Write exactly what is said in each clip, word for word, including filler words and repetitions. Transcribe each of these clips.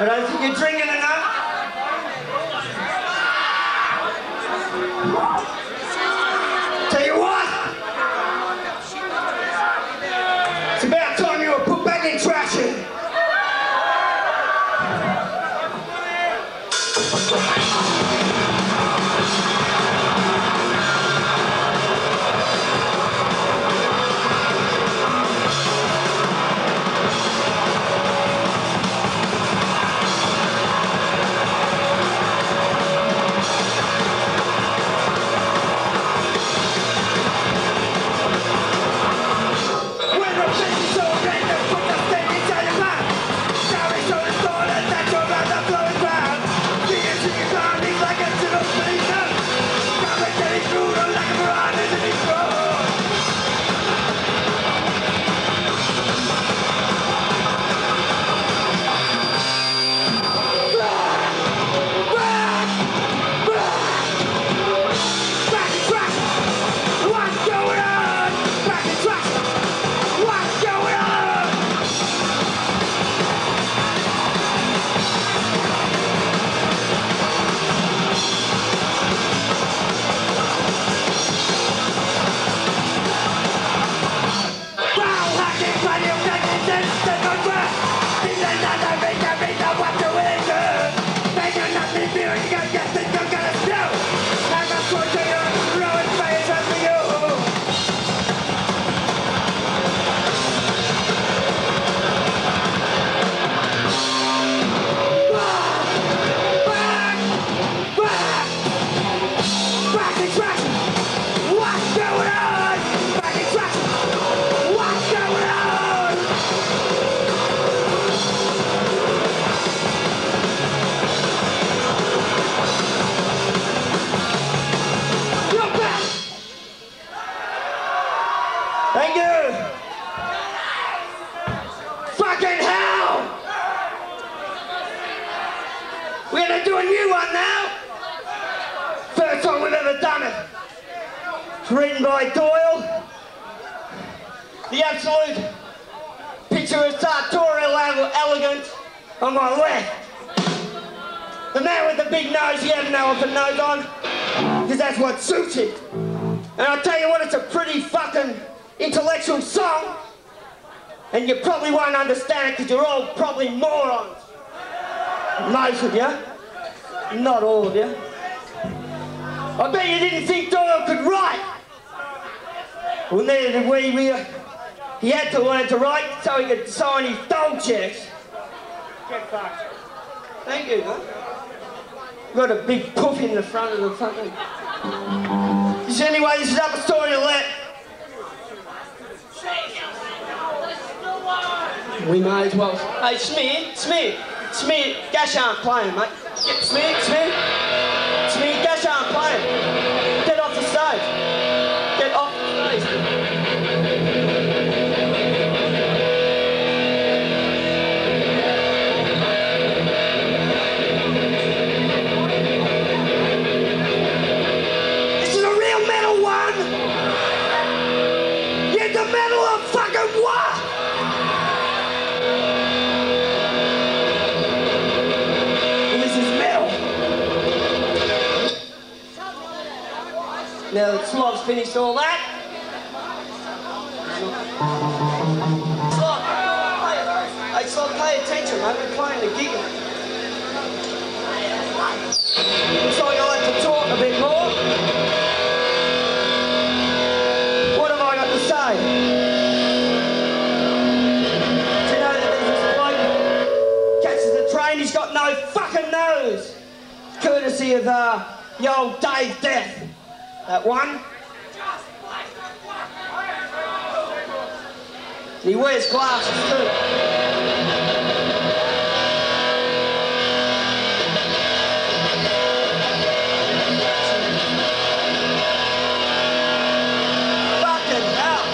I don't think you're drinking enough. Tell you what, it's about time you were put back in traction. Thank you. Fucking hell! We're gonna do a new one now. First time we've ever done it. It's written by Doyle. The absolute picture of sartorial elegance on my left. The man with the big nose, he had an elephant nose on, because that's what suits him. And I'll tell you what, it's a pretty fucking intellectual song, and you probably won't understand it because you're all probably morons. Most of you. Not all of you. I bet you didn't think Doyle could write. Well, neither did we. we uh, he had to learn to write so he could sign his dog checks. Get fucked. Thank you, huh? Got a big poof in the front of the fucking... So anyway, this is Upper Story to Let. We may as well. Hey, Smear, Smear, Smear, Gash aren't playing, mate. Get Smear, Smear, Smear, Gash aren't playing. Get off the stage. Get off the stage. This is a real metal one. Get the metal of fucking what? Now that Slob's finished all that. Slob, hey, hey Slob, pay attention, mate. We're playing the gig. Looks like I like to talk a bit more. What have I got to say? Do you know that there's this bloke catches the train, he's got no fucking nose. Courtesy of uh, the old Dave Death. That one. And he wears glasses too. Fucking hell.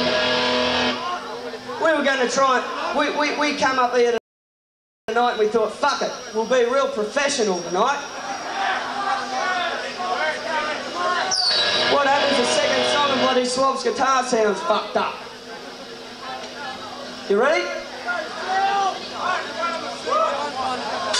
We were going to try, we, we, we come up here tonight and we thought, fuck it, we'll be real professional tonight. What happens the second song and bloody Slob's guitar sounds fucked up. You ready?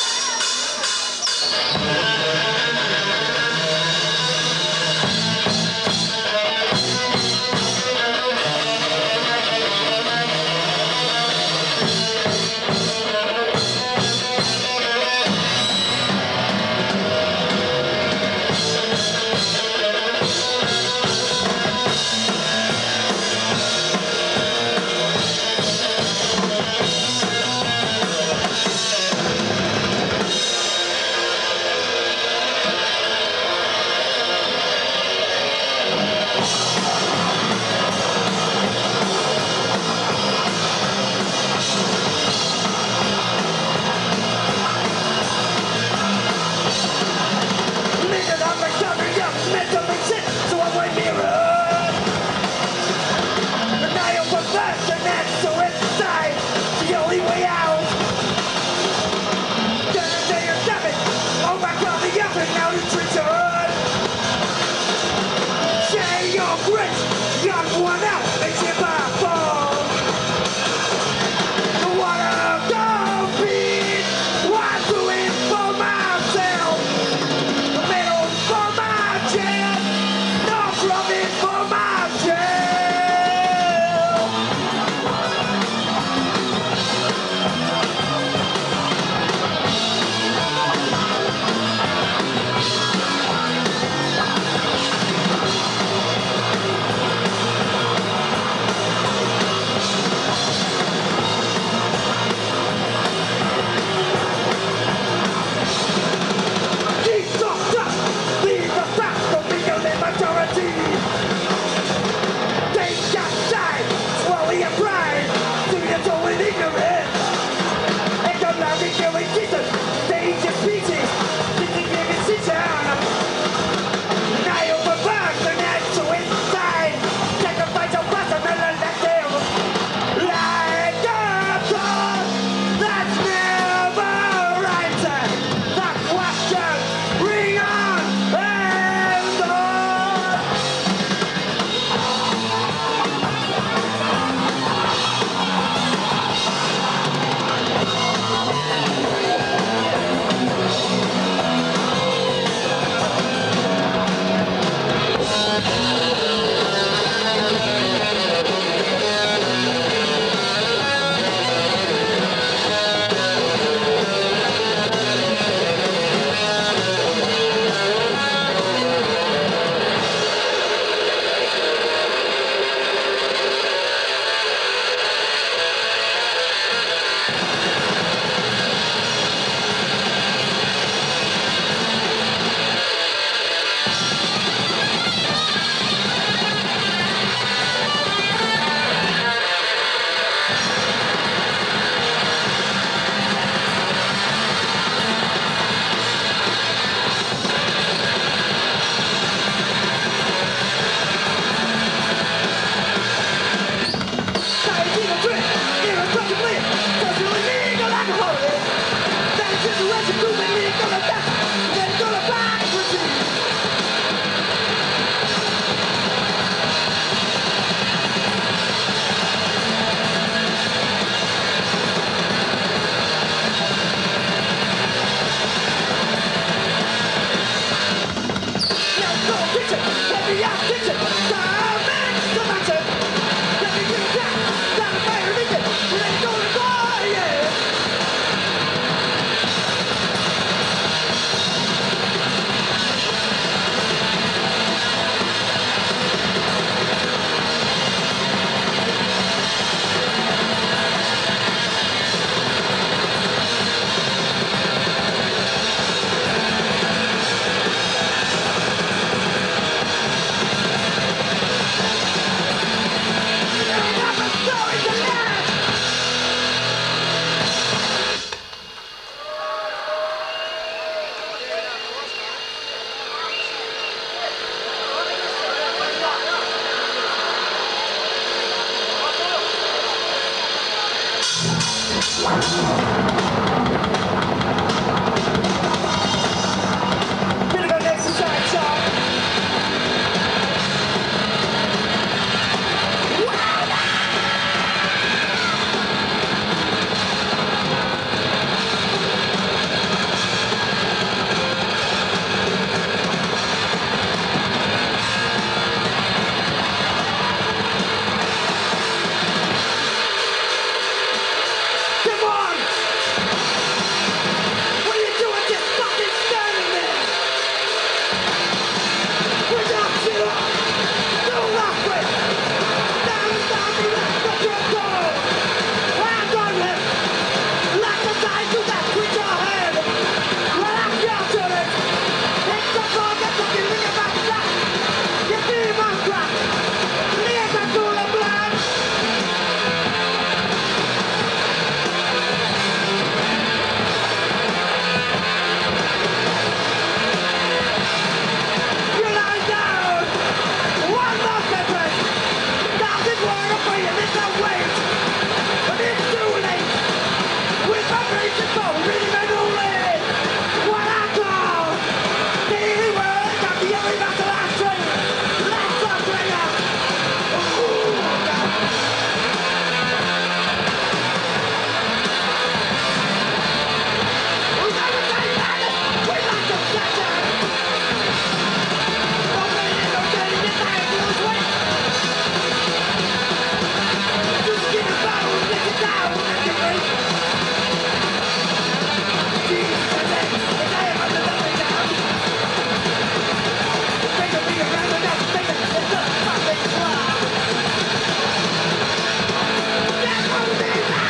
Bit of an exercise song. Come on! What are you doing just fucking standing there? Put your shit up! Don't laugh with! Down and down the rest of your soul! Hands on him! Like the guy who that with your head! Well, I'm counting it! Take the ball, get fucking ring about that! You see him on crack! Leave the cooler blood! You lie down! One more second! Nothing wrong for you, it's a wait! But it's too late! With my brains and bones, really men only! What I call daily world, got the every battle I train! Let's go, player! Ooh, God. We never say that! We like to catch it! No man, no dirty, get that blues weight! Just get a bottle, get it down, and get ready! Jesus, it's a- it's a- I'm the way down! Take a beat around the neck, take a- it's a fucking cloud! That's what we need now!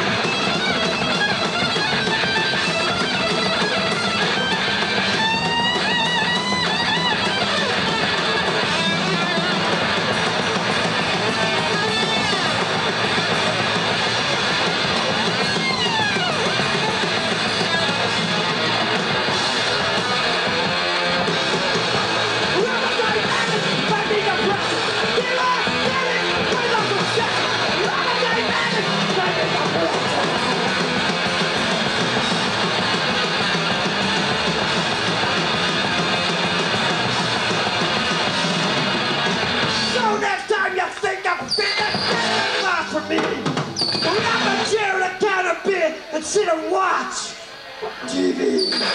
So next time you think I'm fit, that's far from me. Grab a chair and a can of beer and sit and watch T V.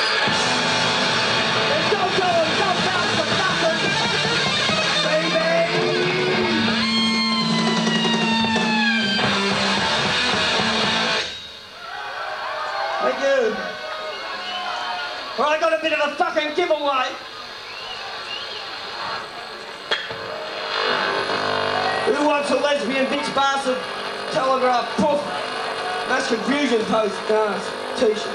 And don't go and don't bounce for nothing, baby. Thank you. Well, I got a bit of a fucking giveaway. Who wants a lesbian bitch bastard telegraph poof mass confusion post uh, t-shirt?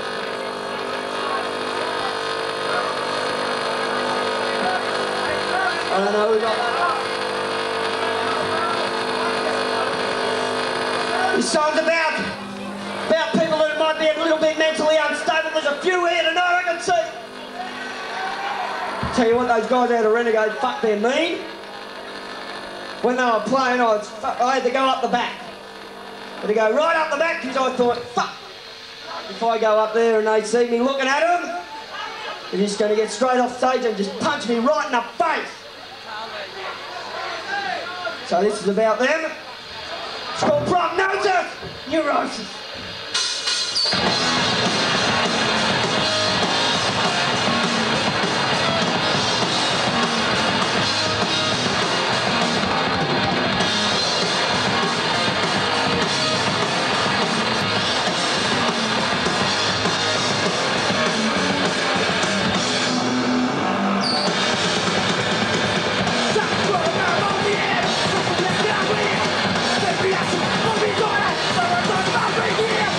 I don't know who got that. This song's about about people that might be a little bit mentally unstable. There's a few here tonight I can see. Tell you what, those guys out of Renegade, fuck, they're mean. When they were playing, I, was, I had to go up the back. I had to go right up the back because I thought, fuck, if I go up there and they see me looking at them, they're just going to get straight off stage and just punch me right in the face. So this is about them. It's called Prognosis Neurosis. Yeah.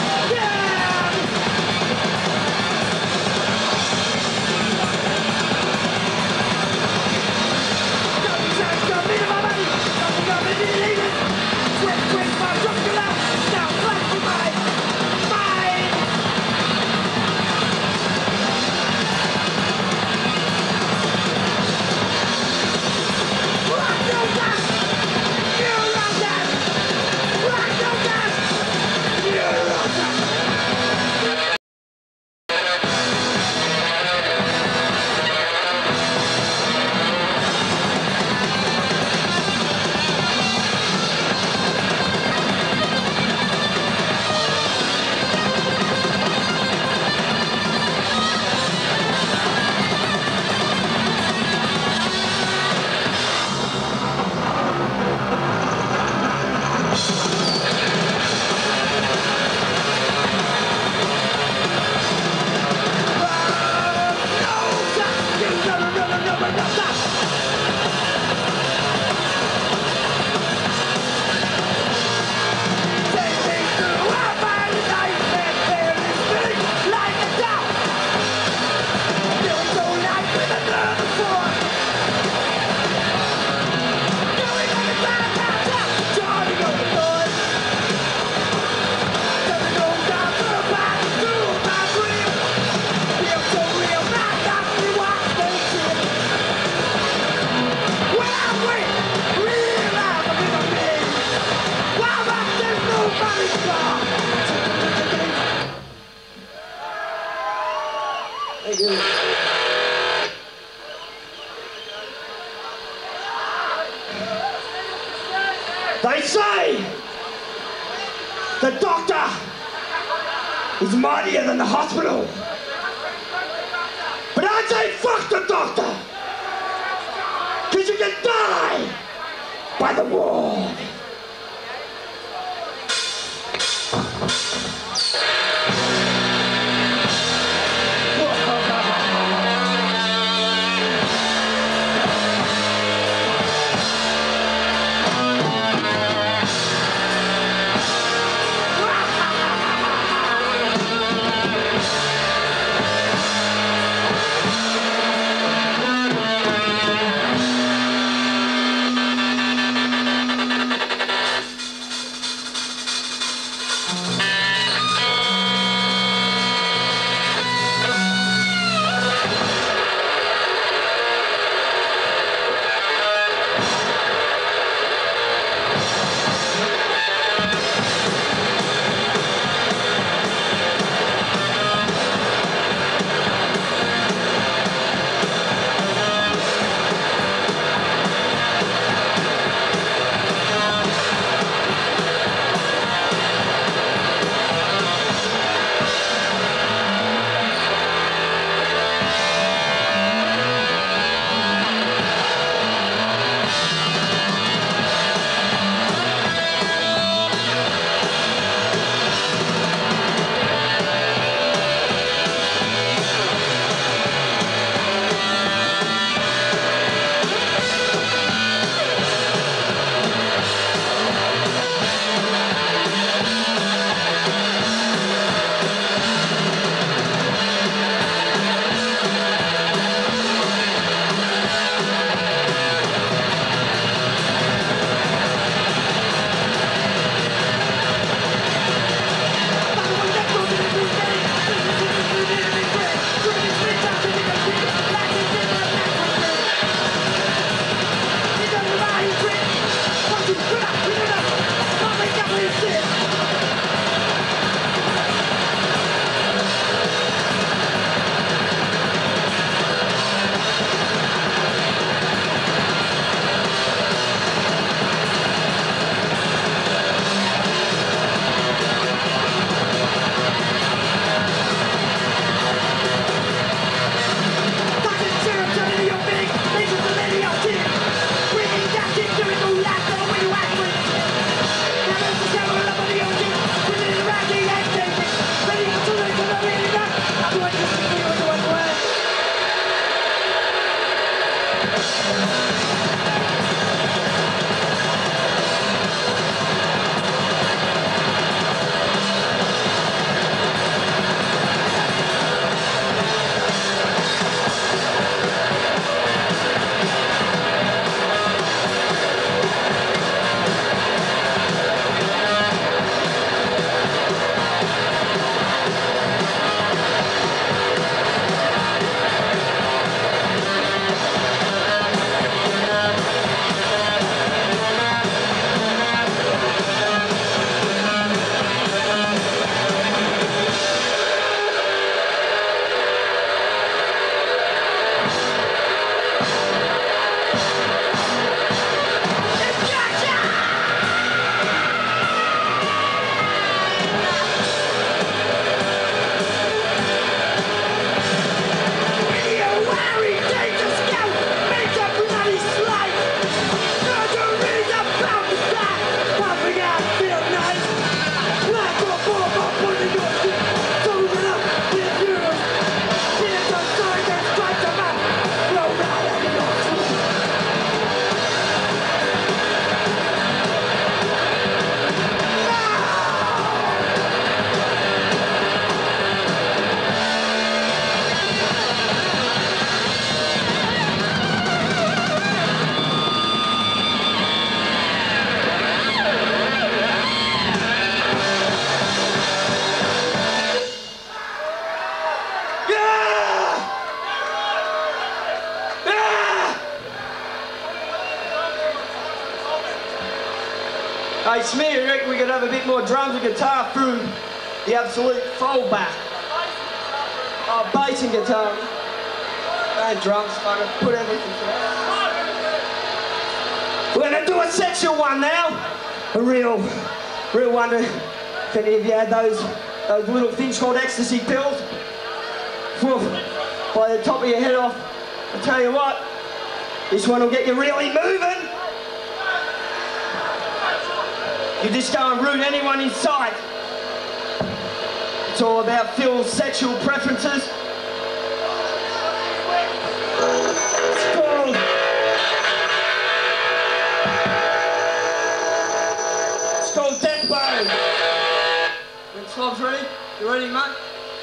The doctor is mightier than the hospital. But I say fuck the doctor. Because you can die by the ward. Hey, Smear, you reckon we could have a bit more drums and guitar through the absolute foldback? Oh, bass and guitar. And drums, fuck it, put everything together. We're gonna do a sexual one now. A real, real one to If any of you had those, those little things called ecstasy pills, woof, by the top of your head off, I tell you what, this one will get you really moving. You just go and root anyone in sight. It's all about Phil's sexual preferences. It's called... It's called Death Bone. When Slob's ready? You ready, mate?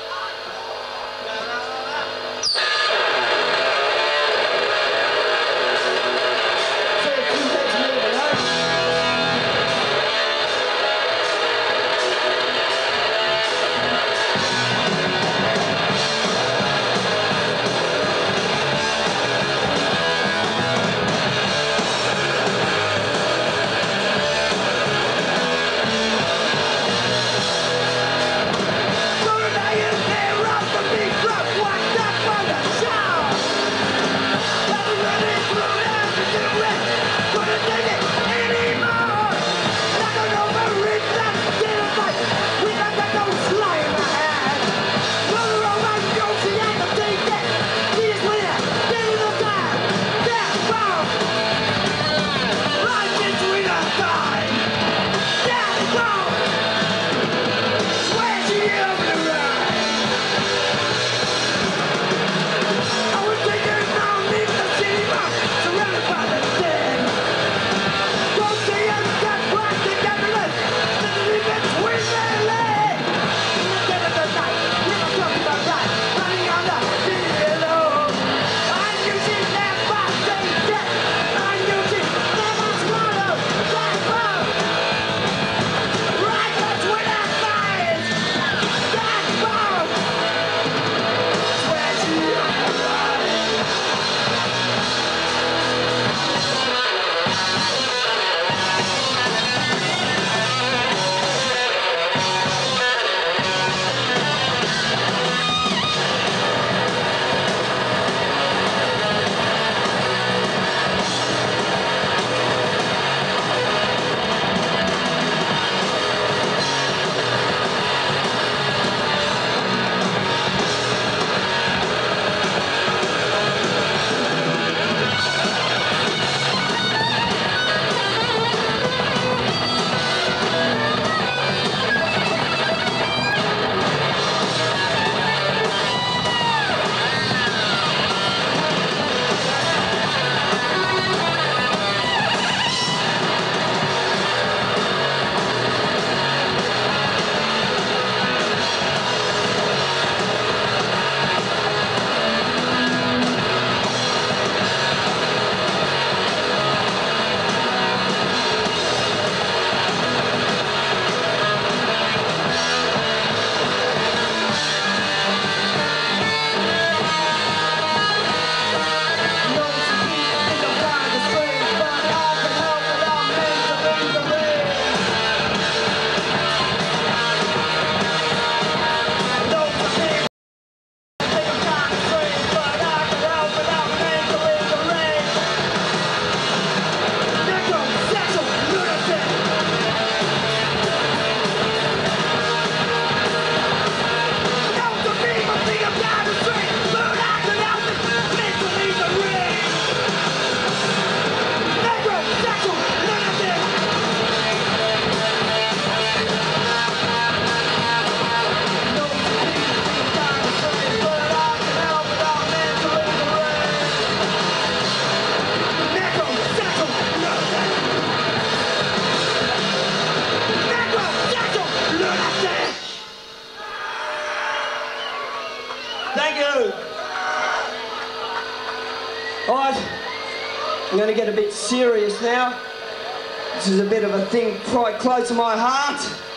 I'm going to get a bit serious now. This is a bit of a thing quite close to my heart.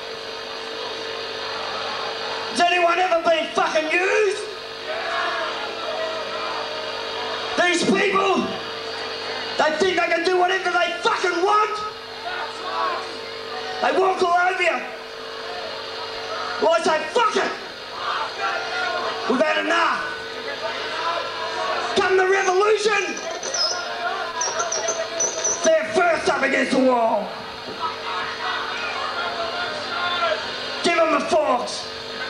Has anyone ever been fucking used? These people, they think they can do whatever they fucking want. They walk all over you. Well, I say, fuck it. We've had enough. Come the revolution. They're first up against the wall. Give the forks.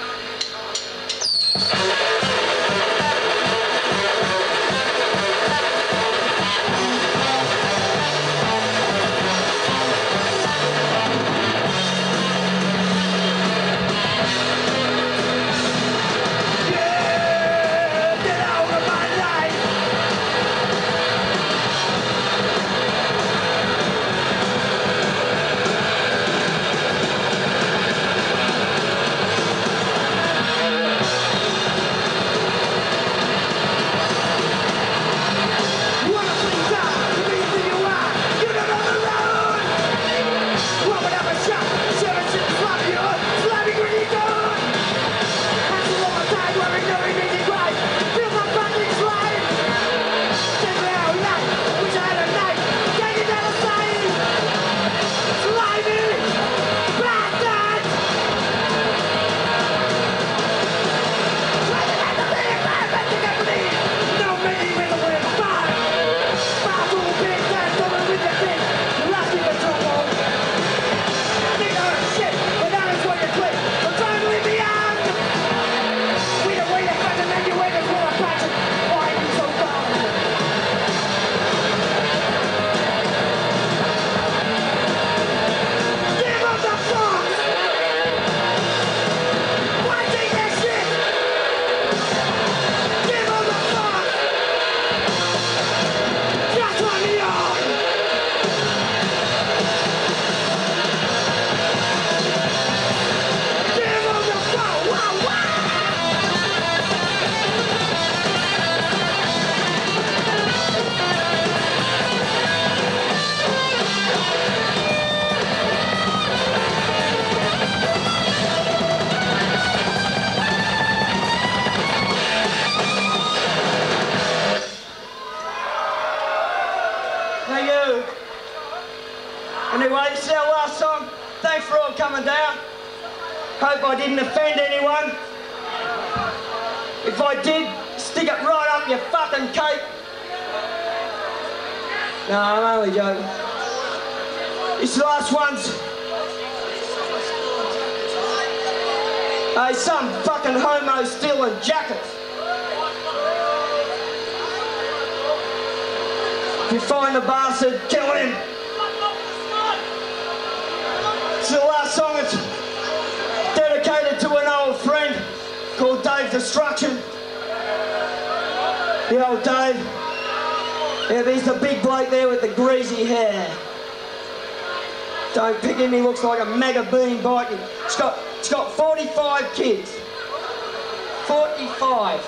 Anyway, this is our last song. Thanks for all coming down. Hope I didn't offend anyone. If I did, stick it right up your fucking cape. No, I'm only joking. This last one's... Hey, some fucking homo stealing jackets. If you find the bastard, kill him. It's the last song. It's dedicated to an old friend called Dave Destruction. The old Dave. Yeah, he's the big bloke there with the greasy hair. Don't pick him, he looks like a mega bean biking. It's got, it's got forty-five kids. forty-five.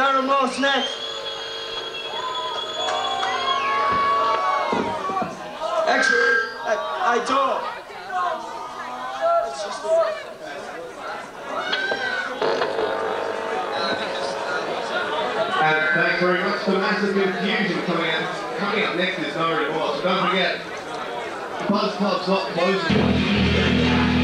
Aaron Moss next. Actually, I, I don't. It's just And thanks very much for Massive Confusion coming up. Coming up next is Norrie Moss. Don't forget, the Buzz Club's not closing.